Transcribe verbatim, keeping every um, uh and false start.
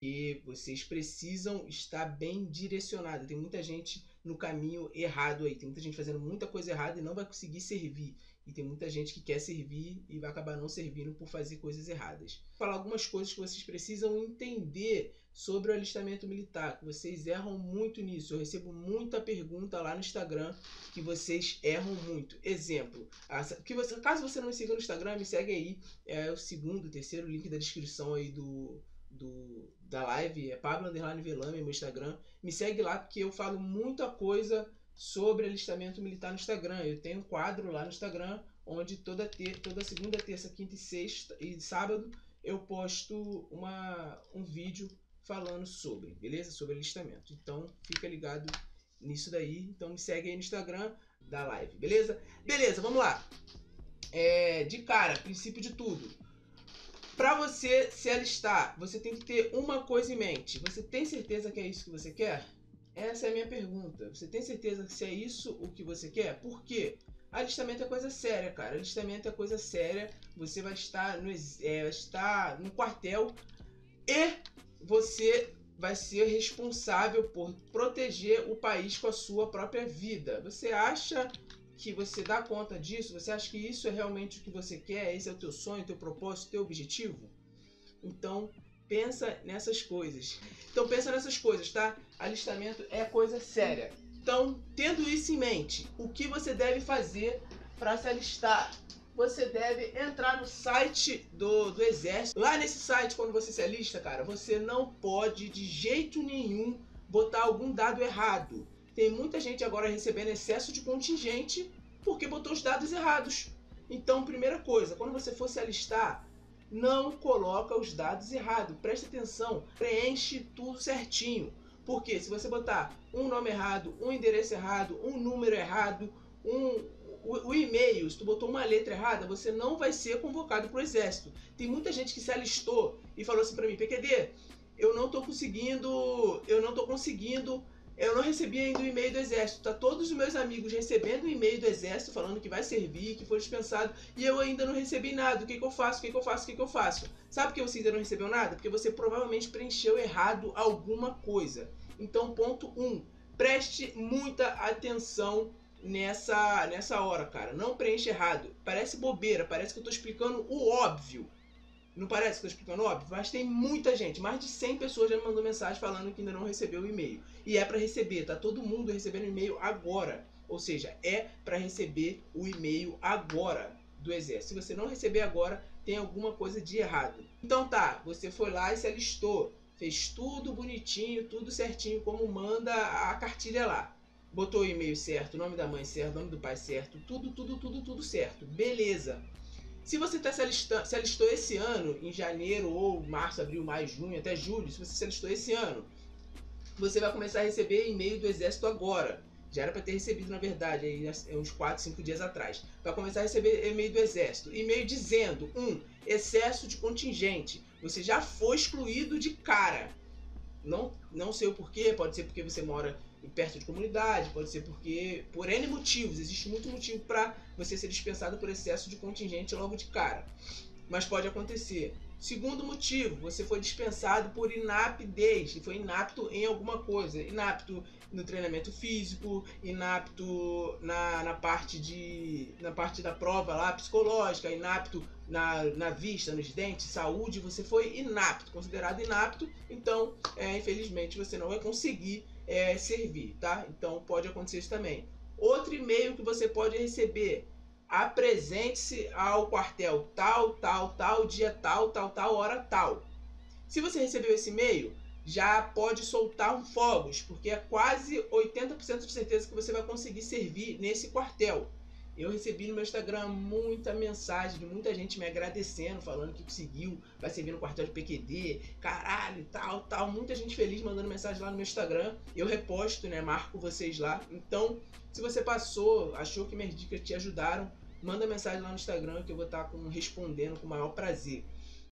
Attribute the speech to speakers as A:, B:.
A: E vocês precisam estar bem direcionados. Tem muita gente no caminho errado aí. Tem muita gente fazendo muita coisa errada e não vai conseguir servir. E tem muita gente que quer servir e vai acabar não servindo por fazer coisas erradas. Vou falar algumas coisas que vocês precisam entender sobre o alistamento militar, que vocês erram muito nisso. Eu recebo muita pergunta lá no Instagram que vocês erram muito. Exemplo, que você, caso você não me siga no Instagram, me segue aí. É o segundo, terceiro link da descrição aí do... Do, da live, é Pablo Underline Velame, meu Instagram. Me segue lá porque eu falo muita coisa sobre alistamento militar no Instagram. Eu tenho um quadro lá no Instagram onde toda, ter, toda segunda, terça, quinta e sexta e sábado eu posto uma, um vídeo falando sobre, beleza? Sobre alistamento. Então fica ligado nisso daí. Então me segue aí no Instagram da live, beleza? Beleza, vamos lá. É, de cara, princípio de tudo. Para você se alistar, você tem que ter uma coisa em mente. Você tem certeza que é isso que você quer? Essa é a minha pergunta. Você tem certeza que se é isso o que você quer? Por quê? Alistamento é coisa séria, cara. Alistamento é coisa séria. Você vai estar no, é, estar no quartel e você vai ser responsável por proteger o país com a sua própria vida. Você acha que você dá conta disso? Você acha que isso é realmente o que você quer? Esse é o teu sonho, teu propósito, teu objetivo? Então, pensa nessas coisas. Então, pensa nessas coisas, tá? Alistamento é coisa séria. Então, tendo isso em mente, o que você deve fazer para se alistar? Você deve entrar no site do, do Exército. Lá nesse site, quando você se alista, cara, você não pode de jeito nenhum botar algum dado errado. Tem muita gente agora recebendo excesso de contingente porque botou os dados errados. Então, primeira coisa, quando você for se alistar, não coloca os dados errados. Preste atenção, preenche tudo certinho. Porque se você botar um nome errado, um endereço errado, um número errado, um, o, o e-mail, se tu botou uma letra errada, você não vai ser convocado para o Exército. Tem muita gente que se alistou e falou assim para mim, P Q D, eu não estou conseguindo, eu não estou conseguindo... Eu não recebi ainda o e-mail do Exército. Tá todos os meus amigos recebendo o e-mail do Exército falando que vai servir, que foi dispensado, e eu ainda não recebi nada. O que, que eu faço? O que, que eu faço? O que, que eu faço? Sabe por que você ainda não recebeu nada? Porque você provavelmente preencheu errado alguma coisa. Então, ponto um. Preste muita atenção nessa, nessa hora, cara. Não preenche errado. Parece bobeira, parece que eu tô explicando o óbvio. Não parece que eu estou explicando óbvio? Mas tem muita gente, mais de cem pessoas já me mandou mensagem falando que ainda não recebeu o e-mail. E é para receber, tá todo mundo recebendo e-mail agora. Ou seja, é para receber o e-mail agora do Exército. Se você não receber agora, tem alguma coisa de errado. Então tá, você foi lá e se alistou. Fez tudo bonitinho, tudo certinho, como manda a cartilha lá. Botou o e-mail certo, o nome da mãe certo, o nome do pai certo, tudo, tudo, tudo, tudo certo. Beleza. Se você tá se, alistando, se alistou esse ano, em janeiro ou março, abril, maio, junho, até julho, se você se alistou esse ano, você vai começar a receber e-mail do Exército agora. Já era para ter recebido, na verdade, aí, uns quatro, cinco dias atrás. Vai começar a receber e-mail do Exército. E-mail dizendo, um, excesso de contingente. Você já foi excluído de cara. Não, não sei o porquê, pode ser porque você mora perto de comunidade, pode ser porque, por N motivos, existe muito motivo para você ser dispensado por excesso de contingente logo de cara. Mas pode acontecer. Segundo motivo, você foi dispensado por inaptez, e foi inapto em alguma coisa. Inapto no treinamento físico, inapto na, na, parte, de, na parte da prova lá, psicológica, inapto na, na vista, nos dentes, saúde, você foi inapto, considerado inapto, então, é, infelizmente, você não vai conseguir é, servir, tá? Então, pode acontecer isso também. Outro e-mail que você pode receber: apresente-se ao quartel tal, tal, tal, dia tal, tal, tal, hora tal. Se você recebeu esse e-mail, já pode soltar um fogos, porque é quase oitenta por cento de certeza que você vai conseguir servir nesse quartel. Eu recebi no meu Instagram muita mensagem de muita gente me agradecendo, falando que conseguiu, vai servir no quartel de P Q D, caralho, tal, tal. Muita gente feliz mandando mensagem lá no meu Instagram. Eu reposto, né, marco vocês lá. Então, se você passou, achou que minhas dicas te ajudaram, manda mensagem lá no Instagram que eu vou estar com, respondendo com o maior prazer.